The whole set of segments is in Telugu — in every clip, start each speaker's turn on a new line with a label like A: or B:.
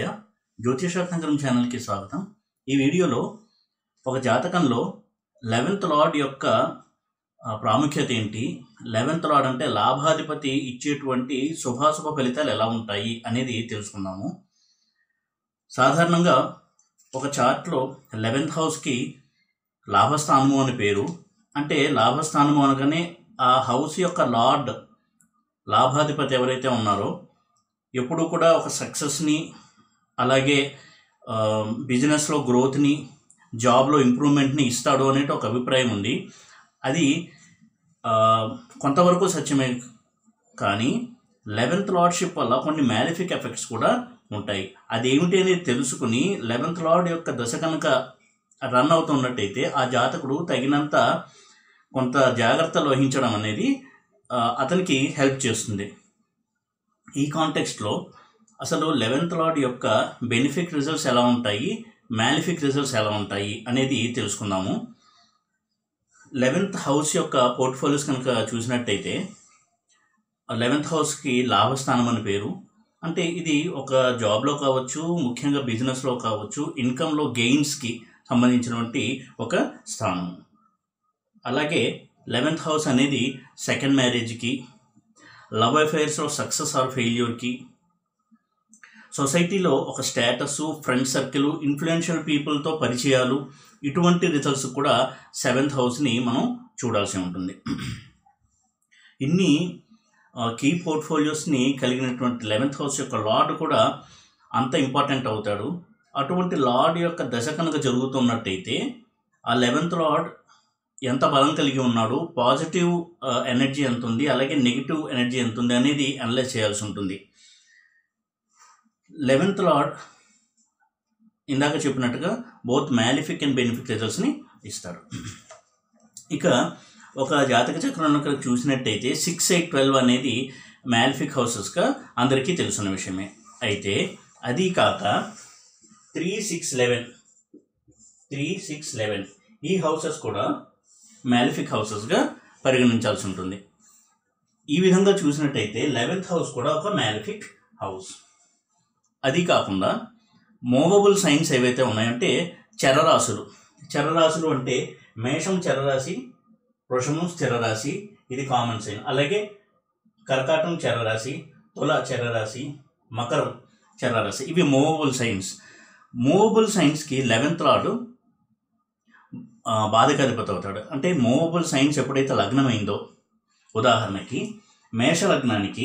A: శివాయ. జ్యోతిషార్థంకరం ఛానల్కి స్వాగతం. ఈ వీడియోలో ఒక జాతకంలో 11th లార్డ్ యొక్క ప్రాముఖ్యత ఏంటి, 11th లార్డ్ అంటే లాభాధిపతి ఇచ్చేటువంటి శుభాశుభ ఫలితాలు ఎలా ఉంటాయి అనేది తెలుసుకుందాము. సాధారణంగా ఒక చార్ట్లో 11th హౌస్కి లాభస్థానము అని పేరు. అంటే లాభస్థానము అనగానే ఆ హౌస్ యొక్క లార్డ్, లాభాధిపతి ఎవరైతే ఉన్నారో ఎప్పుడు కూడా ఒక సక్సెస్ని, అలాగే బిజినెస్లో గ్రోత్ని, జాబ్లో ఇంప్రూవ్మెంట్ని ఇస్తాడు అనేటి ఒక అభిప్రాయం ఉంది. అది కొంతవరకు సత్యమే. కానీ 11th లార్డ్షిప్ వల్ల కొన్ని మ్యాలిఫిక్ ఎఫెక్ట్స్ కూడా ఉంటాయి. అదేమిటి అనేది తెలుసుకుని 11th లార్డ్ యొక్క దశ కనుక రన్ అవుతున్నట్టయితే ఆ జాతకుడు తగినంత కొంత జాగ్రత్తలు వహించడం అనేది అతనికి హెల్ప్ చేస్తుంది. ఈ కాంటెక్స్ట్లో అసలు 11th లార్డ్ యొక్క బెనిఫిక్ రిజల్ట్స్ ఎలా ఉంటాయి, మ్యాలిఫిక్ రిజల్ట్స్ ఎలా ఉంటాయి అనేది తెలుసుకుందాము. 11th హౌస్ యొక్క పోర్ట్ఫోలియోస్ కనుక చూసినట్టయితే 11th హౌస్కి లాభస్థానం అని పేరు. అంటే ఇది ఒక జాబ్లో కావచ్చు, ముఖ్యంగా బిజినెస్లో కావచ్చు, ఇన్కంలో గెయిన్స్కి సంబంధించినటువంటి ఒక స్థానం. అలాగే 11th హౌస్ అనేది సెకండ్ మ్యారేజ్కి, లవ్ అఫైర్స్లో సక్సెస్ ఆర్ ఫెయిల్యూర్కి, సొసైటీలో ఒక స్టేటస్, ఫ్రెండ్ సర్కిల్, ఇన్ఫ్లుయెన్షియల్ పీపుల్తో పరిచయాలు, ఇటువంటి రిజల్ట్స్ కూడా 7th హౌస్ని మనం చూడాల్సి ఉంటుంది. ఇన్ని కీ పోర్ట్ఫోలియోస్ని కలిగినటువంటి 11th హౌస్ యొక్క లార్డ్ కూడా అంత ఇంపార్టెంట్ అవుతాడు. అటువంటి లార్డ్ యొక్క దశ కనుక జరుగుతున్నట్టయితే ఆ 11th లార్డ్ ఎంత బలం కలిగి ఉన్నాడు, పాజిటివ్ ఎనర్జీ ఎంత ఉంది, అలాగే నెగిటివ్ ఎనర్జీ ఎంత ఉంది అనేది అనలైజ్ చేయాల్సి ఉంటుంది. 11th లార్డ్ ఇందాక చెప్పినట్టుగా బోత్ మ్యాలిఫిక్ అండ్ బెనిఫిక్ రిజల్ట్స్ని ఇస్తాడు. ఇక ఒక జాతక చక్రం చూసినట్టయితే 6, 8, 12 అనేది మ్యాలిఫిక్ హౌసెస్గా అందరికీ తెలుసున్న విషయమే. అయితే అది కాక 3, 6, 11 ఈ హౌసెస్ కూడా మ్యాలిఫిక్ హౌసెస్గా పరిగణించాల్సి ఉంటుంది. ఈ విధంగా చూసినట్టయితే 11th హౌస్ కూడా ఒక మ్యాలిఫిక్ హౌస్. అది కాకుండా మూవబుల్ సైన్స్ ఏవైతే ఉన్నాయంటే చరరాశులు అంటే మేషం చరరాశి, వృషభం స్థిరరాశి, ఇది కామన్ సైన్. అలాగే కర్కాటం చరరాశి, తుల చరరాశి, మకరం చరరాశి, ఇవి మూవబుల్ సైన్స్. మూవబుల్ సైన్స్కి 11th లార్డ్ బాధకాధిపతి అవుతాడు. అంటే మూవబుల్ సైన్స్ ఎప్పుడైతే లగ్నమైందో, ఉదాహరణకి మేషలగ్నానికి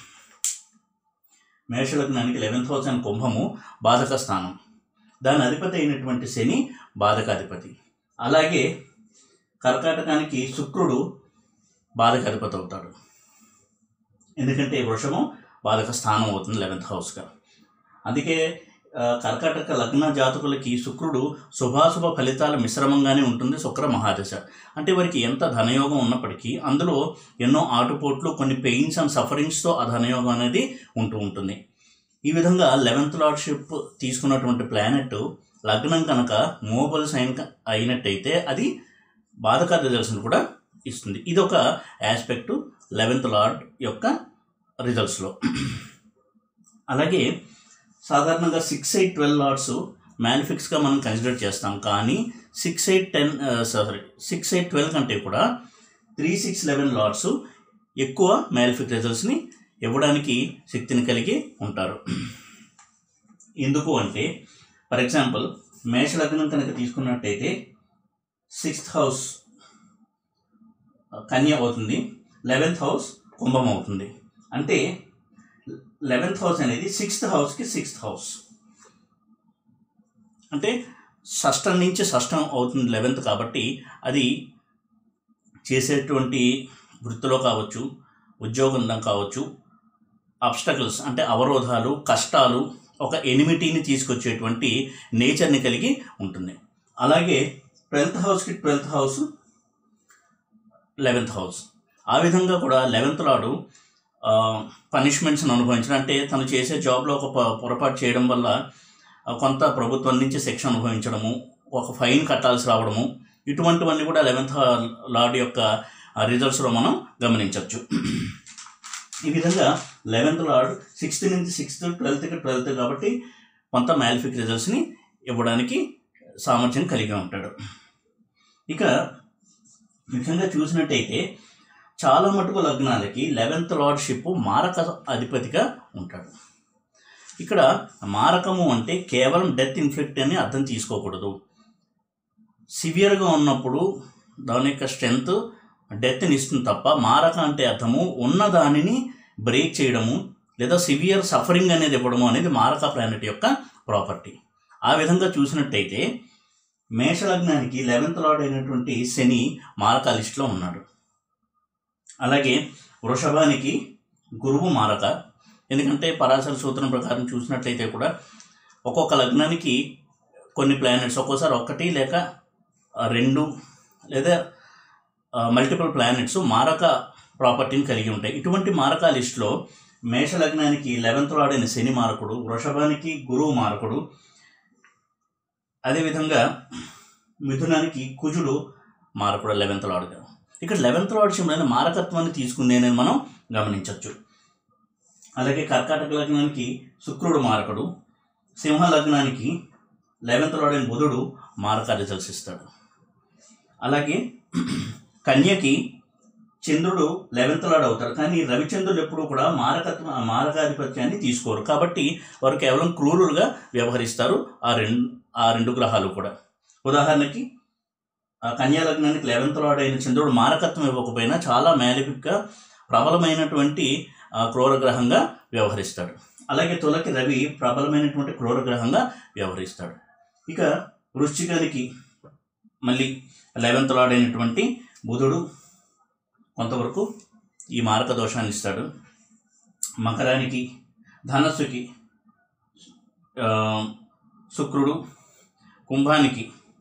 A: 11th హౌస్ అని కుంభము బాధక స్థానం, దాని అధిపతి అయినటువంటి శని బాధకాధిపతి. అలాగే కర్కాటకానికి శుక్రుడు బాధకాధిపతి అవుతాడు, ఎందుకంటే వృషభం బాధక స్థానం అవుతుంది 11th హౌస్గా. అందుకే కర్కాటక లగ్న జాతకులకి శుక్రుడు శుభాశుభ ఫలితాల మిశ్రమంగానే ఉంటుంది. శుక్ర మహాదశ అంటే వారికి ఎంత ధనయోగం ఉన్నప్పటికీ అందులో ఎన్నో ఆటుపోట్లు, కొన్ని పెయిన్స్ అండ్ సఫరింగ్స్తో ఆ ధనయోగం అనేది ఉంటుంది. ఈ విధంగా 11th లార్డ్షిప్ తీసుకున్నటువంటి ప్లానెట్ లగ్నం కనుక మూవబుల్ సైన్ అయినట్టయితే అది బాధక రిజల్ట్స్ని కూడా ఇస్తుంది. ఇది ఒక ఆస్పెక్టు 11th లార్డ్ యొక్క రిజల్ట్స్లో. అలాగే సాధారణంగా 6, 8, 12 లార్డ్స్ మ్యాలిఫిక్స్గా మనం కన్సిడర్ చేస్తాం. కానీ 6, 8, 12 కంటే కూడా 3, 6, 11 లార్డ్స్ ఎక్కువ మ్యాలిఫిక్ రిజల్ట్స్ని ఇవ్వడానికి శక్తిని కలిగి ఉంటారు. ఎందుకు అంటే, ఫర్ ఎగ్జాంపుల్ మేషలగ్నం కనుక తీసుకున్నట్టయితే 6th హౌస్ కన్య అవుతుంది, 11th హౌస్ కుంభం అవుతుంది. అంటే 11th హౌస్ అనేది 6th హౌస్కి 6th హౌస్, అంటే షష్టం నుంచి షష్టం అవుతుంది 11th. కాబట్టి అది చేసేటువంటి వృత్తిలో కావచ్చు, ఉద్యోగంలో కావచ్చు, అబ్స్టకల్స్ అంటే అవరోధాలు, కష్టాలు, ఒక ఎనిమిటీని తీసుకొచ్చేటువంటి నేచర్ని కలిగి ఉంటుంది. అలాగే 12th హౌస్కి 12th హౌస్ 11th హౌస్. ఆ విధంగా కూడా 11th లార్డు పనిష్మెంట్స్ని అనుభవించడం, అంటే తను చేసే జాబ్లో ఒక పొరపాటు చేయడం వల్ల కొంత ప్రభుత్వం నుంచి శిక్ష అనుభవించడము, ఒక ఫైన్ కట్టాల్సి రావడము, ఇటువంటివన్నీ కూడా 11th లార్డ్ యొక్క రిజల్ట్స్లో మనం గమనించవచ్చు. ఈ విధంగా 11th లార్డ్ 6th నుంచి 6th, 12th కి 12th కాబట్టి కొంత మ్యాలిఫిక్ రిజల్ట్స్ని ఇవ్వడానికి సామర్థ్యం కలిగి ఉంటాడు. ఇక ముఖ్యంగా చూసినట్టయితే చాలా మటుకు లగ్నాలకి 11th లార్డ్షిప్ మారక అధిపతిగా ఉంటాడు. ఇక్కడ మారకము అంటే కేవలం డెత్ ఇన్ఫ్లిక్ట్ అని అర్థం తీసుకోకూడదు. సివియర్గా ఉన్నప్పుడు దాని యొక్క స్ట్రెంగ్త్ డెత్ని ఇస్తుంది తప్ప, మారక అంటే అర్థము ఉన్న దానిని బ్రేక్ చేయడము లేదా సివియర్ సఫరింగ్ అనేది ఇవ్వడము అనేది మారక ప్లానెట్ యొక్క ప్రాపర్టీ. ఆ విధంగా చూసినట్టయితే మేషలగ్నానికి 11th లార్డ్ అయినటువంటి శని మారక లిస్టులో ఉన్నాడు. అలాగే వృషభానికి గురువు మారక. ఎందుకంటే పరాశర సూత్రం ప్రకారం చూసినట్లయితే కూడా ఒక్కొక్క లగ్నానికి కొన్ని ప్లానెట్స్, ఒక్కోసారి 1 లేక 2 లేదా మల్టిపుల్ ప్లానెట్స్ మారక ప్రాపర్టీని కలిగి ఉంటాయి. ఇటువంటి మారక లిస్టులో మేషలగ్నానికి 11th లార్డ్ అయిన శని మారకుడు, వృషభానికి గురువు మారకుడు, అదేవిధంగా మిథునానికి కుజుడు మారకుడు 11th లార్డ్గా. ఇక్కడ 11th లార్డ్షిప్ అనేది మారకత్వాన్ని తీసుకుందేనని మనం గమనించవచ్చు. అలాగే కర్కాటక లగ్నానికి శుక్రుడు మారకుడు, సింహ లగ్నానికి 11th లార్డ్ అయిన బుధుడు మారక రిజల్ట్స్ ఇస్తాడు. అలాగే కన్యకి చంద్రుడు 11th లార్డ్ అవుతారు, కానీ రవిచంద్రుడు ఎప్పుడూ కూడా మారకాధిపత్యాన్ని తీసుకోరు. కాబట్టి వారు కేవలం క్రూరులుగా వ్యవహరిస్తారు ఆ రెండు గ్రహాలు కూడా. ఉదాహరణకి కన్యా లగ్నానికి 11th లార్డ్ అయిన చంద్రుడు మారకత్వం ఇవ్వకపోయినా చాలా మ్యాలిఫిక్గా ప్రబలమైనటువంటి క్రూరగ్రహంగా వ్యవహరిస్తాడు. అలాగే తులకి రవి ప్రబలమైనటువంటి క్రూరగ్రహంగా వ్యవహరిస్తాడు. ఇక వృశ్చికానికి మళ్ళీ 11th లార్డ్ అయినటువంటి బుధుడు కొంతవరకు ఈ మారక దోషాన్ని ఇస్తాడు. మకరానికి ధనస్సుకి శుక్రుడు, కుంభానికి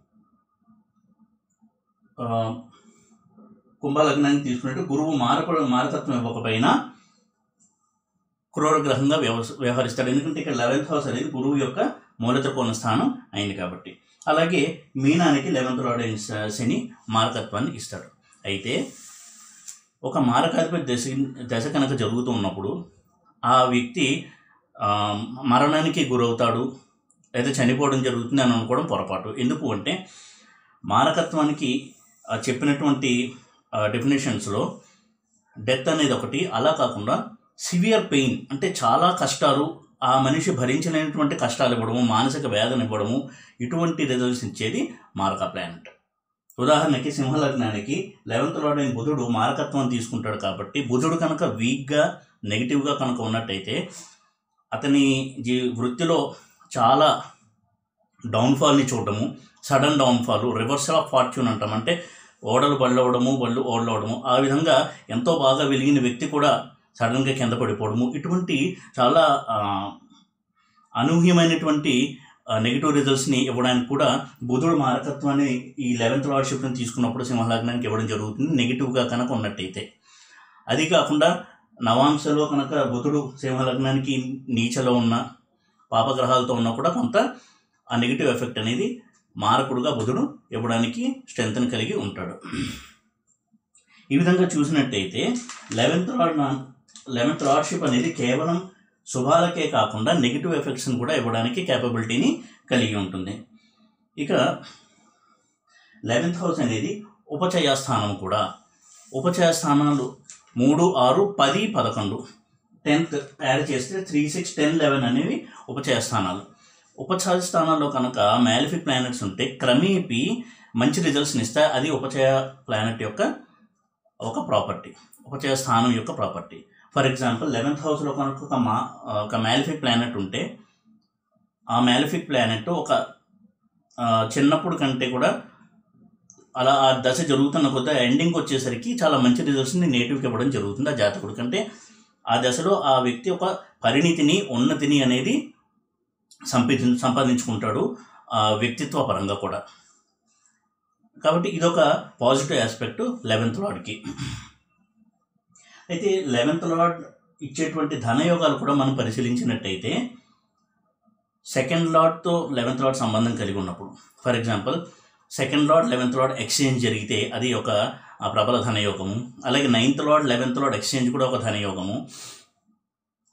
A: కుంభలగ్నాన్ని తీసుకున్నట్టు గురువు మారకత్వం ఇవ్వకపోయినా క్రూరగ్రహంగా వ్యవహరిస్తాడు. ఎందుకంటే ఇక్కడ 11th హౌస్ అనేది గురువు యొక్క మూలత్రికోణ స్థానం అయింది కాబట్టి. అలాగే మీనానికి 11th లార్డ్ అయిన శని మారకత్వాన్ని ఇస్తాడు. అయితే ఒక మారకాధిపతి దశ కనుక జరుగుతూ ఉన్నప్పుడు ఆ వ్యక్తి మరణానికి గురవుతాడు లేదా చనిపోవడం జరుగుతుంది అని అనుకోవడం పొరపాటు. ఎందుకు అంటే మారకత్వానికి చెప్పినటువంటి డెఫినేషన్స్లో డెత్ అనేది ఒకటి, అలా కాకుండా సివియర్ పెయిన్ అంటే చాలా కష్టాలు, ఆ మనిషి భరించలేనటువంటి కష్టాలు ఇవ్వడము, మానసిక వేదన ఇవ్వడము, ఇటువంటి రిజల్ట్స్ ఇచ్చేది మారక ప్లానెట్. ఉదాహరణకి సింహలగ్నానికి 11th లార్డ్ అయిన బుధుడు మారకత్వం తీసుకుంటాడు. కాబట్టి బుధుడు కనుక వీక్గా నెగిటివ్గా కనుక ఉన్నట్టయితే అతని వృత్తిలో చాలా డౌన్ఫాల్ని చూడటము, sudden downfall, reversal of fortune అంటాం. అంటే ఓడలు బళ్ళవడము, బళ్ళు ఓడలవడము, ఆ విధంగా ఎంతో బాగా వెలిగిన వ్యక్తి కూడా సడన్గా కింద పడిపోవడము, ఇటువంటి చాలా అనూహ్యమైనటువంటి నెగిటివ్ రిజల్ట్స్ని ఇవ్వడానికి కూడా బుధుడు మారకత్వాన్ని ఈ 11th లార్డ్షిప్ని తీసుకున్నప్పుడు సింహలగ్నానికి ఇవ్వడం జరుగుతుంది, నెగిటివ్గా కనుక ఉన్నట్టయితే. అది కాకుండా నవాంశలో కనుక బుధుడు సింహలగ్నానికి నీచలో ఉన్న పాపగ్రహాలతో ఉన్నా కూడా కొంత ఆ నెగిటివ్ ఎఫెక్ట్ అనేది మారకుడుగా బుధుడు ఇవ్వడానికి స్ట్రెంగ్త్ని కలిగి ఉంటాడు. ఈ విధంగా చూసినట్టయితే 11th లార్డ్షిప్ అనేది కేవలం శుభాలకే కాకుండా నెగిటివ్ ఎఫెక్ట్స్ని కూడా ఇవ్వడానికి క్యాపబిలిటీని కలిగి ఉంటుంది. ఇక 11th హౌస్ అనేది ఉపచయ స్థానం కూడా. ఉపచయ స్థానాలు 3, 6, 10, 11, 10th యాడ్ చేస్తే 3, 6, 10, 11 అనేవి ఉపచయ స్థానాలు. ఉపచయ స్థానాల్లో కనుక మ్యాలిఫిక్ ప్లానెట్స్ ఉంటే క్రమేపీ మంచి రిజల్ట్స్ని ఇస్తాయి. అది ఉపచయ ప్లానెట్ యొక్క ఒక ప్రాపర్టీ, ఉపచయ స్థానం యొక్క ప్రాపర్టీ. ఫర్ ఎగ్జాంపుల్ 11th హౌస్లో కనుక ఒక మ్యాలిఫిక్ ప్లానెట్ ఉంటే ఆ మ్యాలిఫిక్ ప్లానెట్ ఒక చిన్నప్పుడు కంటే కూడా అలా ఆ దశ జరుగుతున్న కొద్ది ఎండింగ్ వచ్చేసరికి చాలా మంచి రిజల్ట్స్ని నేటివ్కి ఇవ్వడం జరుగుతుంది ఆ జాతకుడు కంటే. ఆ దశలో ఆ వ్యక్తి ఒక పరిణితిని, ఉన్నతిని అనేది సంపాదించుకుంటాడు వ్యక్తిత్వ పరంగా కూడా. కాబట్టి ఇదొక పాజిటివ్ ఆస్పెక్ట్ 11th లార్డ్కి. అయితే 11th లార్డ్ ఇచ్చేటువంటి ధనయోగాలు కూడా మనం పరిశీలించినట్టయితే 2nd లార్డ్తో 11th లార్డ్ సంబంధం కలిగి ఉన్నప్పుడు, for example 2nd lord 11th lord exchange జరిగితే అది ఒక ప్రబల ధనయోగము. అలాగే 9th lord 11th lord exchange కూడా ఒక ధనయోగము.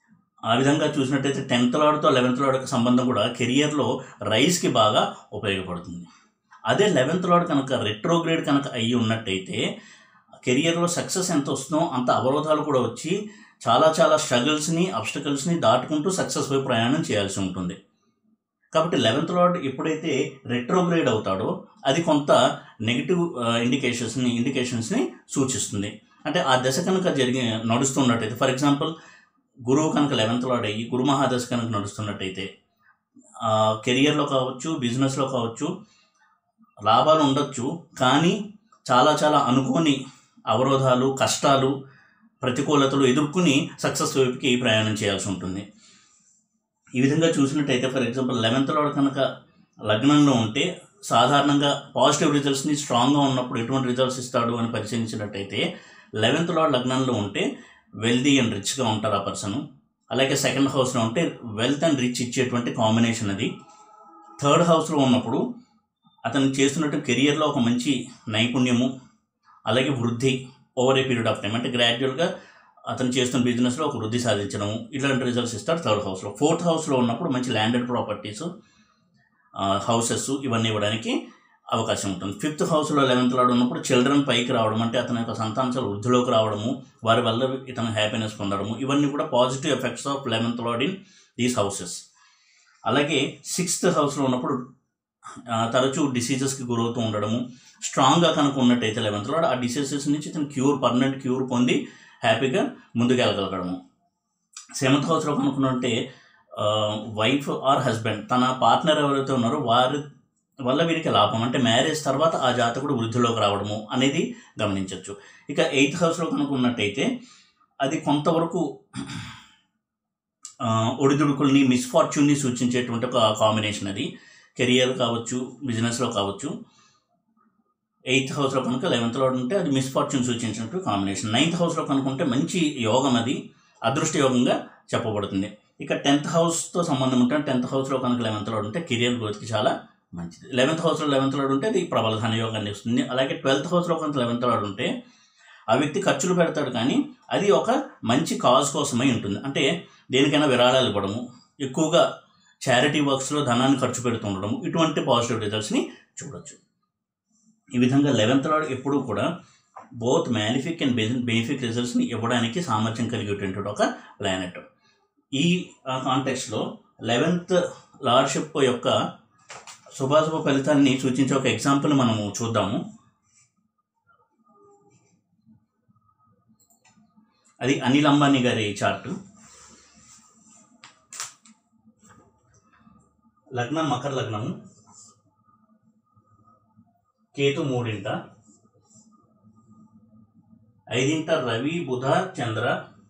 A: ఆ విధంగా చూసినట్టయితే 10th లార్డ్తో 11th లార్డ్కి సంబంధం కూడా కెరియర్లో రైజ్కి బాగా ఉపయోగపడుతుంది. అదే 11th లార్డ్ కనుక రెట్రోగ్రేడ్ కనుక అయ్యి ఉన్నట్టయితే కెరియర్లో సక్సెస్ ఎంత వస్తుందో అంత అవరోధాలు కూడా వచ్చి చాలా చాలా స్ట్రగుల్స్ని అబ్స్టకల్స్ని దాటుకుంటూ సక్సెస్ వైపు ప్రయాణం చేయాల్సి ఉంటుంది. కాబట్టి 11th లార్డ్ ఎప్పుడైతే రెట్రోగ్రేడ్ అవుతాడో అది కొంత నెగిటివ్ ఇండికేషన్స్ని సూచిస్తుంది. అంటే ఆ దశ కనుక నడుస్తున్నట్టయితే, ఫర్ ఎగ్జాంపుల్ గురువు కనుక 11th లార్డ్ అయ్యి గురు మహాదశ కనుక నడుస్తున్నట్టయితే కెరియర్లో కావచ్చు, బిజినెస్లో కావచ్చు లాభాలు ఉండొచ్చు, కానీ చాలా చాలా అనుకోని అవరోధాలు, కష్టాలు, ప్రతికూలతలు ఎదుర్కొని సక్సెస్ వైపుకి ప్రయాణం చేయాల్సి ఉంటుంది. ఈ విధంగా చూసినట్టయితే ఫర్ ఎగ్జాంపుల్ 11th లార్డ్ కనుక లగ్నంలో ఉంటే సాధారణంగా పాజిటివ్ రిజల్ట్స్ని స్ట్రాంగ్గా ఉన్నప్పుడు ఎటువంటి రిజల్ట్స్ ఇస్తాడు అని పరిశీలించినట్టయితే 11th లార్డ్ లగ్నంలో ఉంటే వెల్దీ అండ్ రిచ్గా ఉంటారు ఆ పర్సన్. అలాగే 2nd హౌస్లో ఉంటే వెల్త్ అండ్ రిచ్ ఇచ్చేటువంటి కాంబినేషన్ అది. 3rd హౌస్లో ఉన్నప్పుడు అతను చేస్తున్నట్టు కెరియర్లో ఒక మంచి నైపుణ్యము, అలాగే వృద్ధి over a period of time, అంటే గ్రాడ్యువల్గా అతను చేస్తున్న బిజినెస్లో ఒక వృద్ధి సాధించడము, ఇలాంటి రిజల్ట్స్ ఇస్తారు 3rd హౌస్లో. 4th హౌస్లో ఉన్నప్పుడు మంచి ల్యాండెడ్ ప్రాపర్టీస్, హౌసెస్ ఇవన్నీ ఇవ్వడానికి అవకాశం ఉంటుంది. 5th హౌస్లో 11th లార్డ్ ఉన్నప్పుడు చిల్డ్రన్ పైకి రావడం, అంటే అతని యొక్క సంతానాలు వృద్ధిలోకి రావడము, వారి వల్ల ఇతను హ్యాపీనెస్ పొందడము, ఇవన్నీ కూడా positive effects of 11th lord in these houses. అలాగే 6th హౌస్లో ఉన్నప్పుడు తరచూ డిసీజెస్కి గురవుతూ ఉండడము, స్ట్రాంగ్గా కనుక ఉన్నట్టయితే 11th లార్డ్ ఆ డిసీజెస్ నుంచి ఇతను పర్మనెంట్ క్యూర్ పొంది హ్యాపీగా ముందుకెళ్ళగలగడము. 7th హౌస్లో కనుక్కున్నట్టే వైఫ్ ఆర్ హస్బెండ్, తన పార్ట్నర్ ఎవరైతే ఉన్నారో వారి వల్ల వీరికి లాభం, అంటే మ్యారేజ్ తర్వాత ఆ జాతకుడు వృద్ధిలోకి రావడము అనేది గమనించవచ్చు. ఇక 8th హౌస్లో కనుక్కున్నట్టయితే అది కొంతవరకు ఒడిదుడుకుల్ని, మిస్ఫార్చ్యూన్ని సూచించేటువంటి ఒక కాంబినేషన్. అది కెరియర్ కావచ్చు, బిజినెస్లో కావచ్చు. 8th హౌస్లో కనుక 11th లార్డ్ ఉంటే అది మిస్ఫార్చ్యూన్ సూచించినట్టు కాంబినేషన్. 9th హౌస్లో కనుక్కుంటే మంచి యోగం, అది అదృష్ట యోగంగా చెప్పబడుతుంది. ఇక 10th హౌస్తో సంబంధం ఉంటే 10th హౌస్లో కనుక 11th లార్డ్ ఉంటే కెరియర్ గ్రోత్కి చాలా మంచిది. 11th హౌస్లో 11th లార్డ్ ఉంటే అది ప్రబల ధన యోగాన్ని ఇస్తుంది. అలాగే 12th హౌస్లో కనుక 11th లార్డ్ ఉంటే ఆ వ్యక్తి ఖర్చులు పెడతాడు, కానీ అది ఒక మంచి కాజ్ కోసమై ఉంటుంది. అంటే దేనికైనా విరాళాలు ఇవ్వడము, ఎక్కువగా చారిటీ వర్క్స్లో ధనాన్ని ఖర్చు పెడుతూ ఉండడము, ఇటువంటి పాజిటివ్ రిజల్ట్స్ని చూడొచ్చు. ఈ విధంగా 11th లార్డ్ ఎప్పుడూ కూడా బోత్ మ్యాలిఫిక్ అండ్ బెనిఫిక్ రిజల్ట్స్ని ఇవ్వడానికి సామర్థ్యం కలిగేటువంటి ఒక ప్లానెట్. ఈ కాంటెక్స్ట్లో 11th లార్డ్షిప్ యొక్క శుభాశుభ ఫలితాన్ని సూచించే ఒక ఎగ్జాంపుల్ మనము చూద్దాము. అది అనిల్ అంబానీ గారి చార్టు. లగ్నం మకర లగ్నము, కేతు 3వ, 5వ రవి బుధ చంద్ర,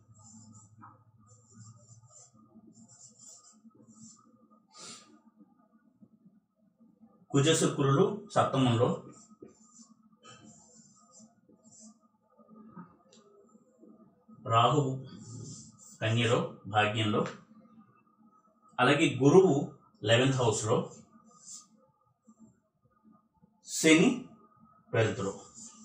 A: 9 శుక్రులు 7వ, రాహువు కన్యలో భాగ్యంలో, అలాగే గురువు 11th హౌస్లో, శని 12th.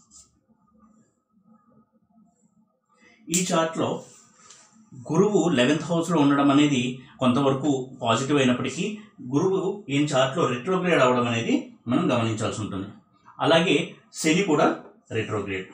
A: ఈ చార్ట్లో గురువు 11th హౌస్లో ఉండడం అనేది కొంతవరకు పాజిటివ్ అయినప్పటికీ గురువు ఈ చార్ట్లో రెట్రోగ్రేడ్ అవ్వడం అనేది మనం గమనించాల్సి ఉంటుంది. అలాగే శని కూడా రెట్రోగ్రేడ్.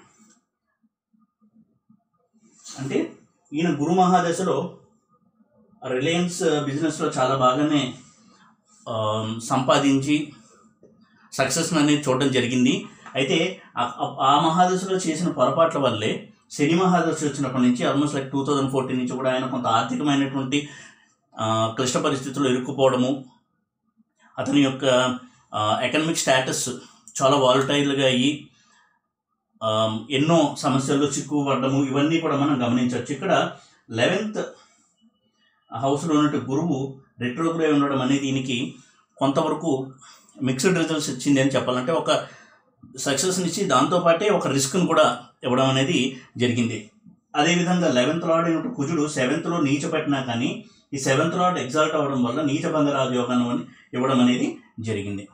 A: అంటే ఈయన గురు మహాదశలో రిలయన్స్ బిజినెస్లో చాలా బాగానే సంపాదించి సక్సెస్ అనేది చూడడం జరిగింది. అయితే ఆ మహాదశలో చేసిన పొరపాట్ల వల్లే శని మహాదశ వచ్చినప్పటి నుంచి ఆల్మోస్ట్ లైక్ 2014 నుంచి కూడా ఆయన కొంత ఆర్థికమైనటువంటి క్లిష్ట పరిస్థితుల్లో ఇరుక్కుపోవడము, అతని యొక్క ఎకనామిక్ స్టేటస్ చాలా వాలటైల్గా అయ్యి ఎన్నో సమస్యల్లో చిక్కుపడము, ఇవన్నీ కూడా మనం గమనించవచ్చు. ఇక్కడ 11th హౌస్లో ఉన్నట్టు గురువు రెట్రోగ్రేడ్ ఉండడం అనేది దీనికి కొంతవరకు మిక్స్డ్ రిజల్ట్స్ ఇచ్చింది అని చెప్పాలంటే, ఒక సక్సెస్ని ఇచ్చి దాంతోపాటే ఒక రిస్క్ను కూడా ఇవ్వడం అనేది జరిగింది. అదేవిధంగా 11th లార్డ్ అయినట్టు కుజుడు 7th నీచపట్టినా కానీ ఈ 7th లార్డ్ ఎగ్జాల్ట్ అవ్వడం వల్ల నీచభంగ రాజయోగాన్ని ఇవ్వడం అనేది జరిగింది.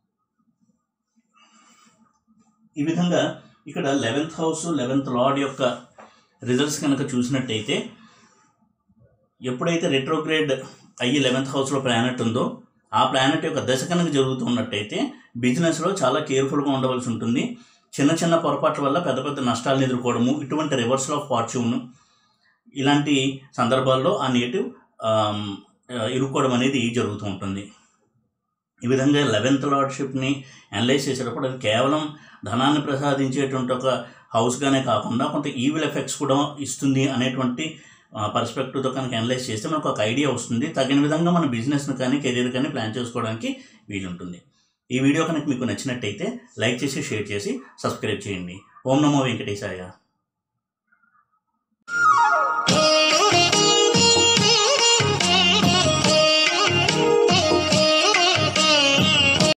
A: ఈ విధంగా ఇక్కడ 11th హౌస్ 11th లార్డ్ యొక్క రిజల్ట్స్ కనుక చూసినట్టయితే ఎప్పుడైతే రెట్రోగ్రేడ్ అయ్యి 11th హౌస్లో ప్లానెట్ ఉందో ఆ ప్లానెట్ యొక్క దశ కనుక జరుగుతున్నట్టయితే బిజినెస్లో చాలా కేర్ఫుల్గా ఉండవలసి ఉంటుంది. చిన్న చిన్న పొరపాట్ల వల్ల పెద్ద పెద్ద నష్టాలను ఎదుర్కోవడము, ఇటువంటి రివర్సల్ ఆఫ్ ఫార్చ్యూన్ ఇలాంటి సందర్భాల్లో ఆ నెగటివ్ ఇరుక్కోవడం అనేది జరుగుతూ ఉంటుంది. ఈ విధంగా 11th లార్డ్షిప్ని అనలైజ్ చేసేటప్పుడు అది కేవలం ధనాన్ని ప్రసాదించేటువంటి ఒక హౌస్గానే కాకుండా కొంత ఈవిల్ ఎఫెక్ట్స్ కూడా ఇస్తుంది అనేటువంటి పర్స్పెక్టివ్తో కనుక అనలైజ్ చేస్తే మనకు ఒక ఐడియా వస్తుంది. తగిన విధంగా మన బిజినెస్ని కానీ కెరీర్ కానీ ప్లాన్ చేసుకోవడానికి వీలుంటుంది. ఈ వీడియో కనుక మీకు నచ్చినట్టయితే లైక్ చేసి షేర్ చేసి సబ్స్క్రైబ్ చేయండి. ఓం నమో వెంకటేశాయ.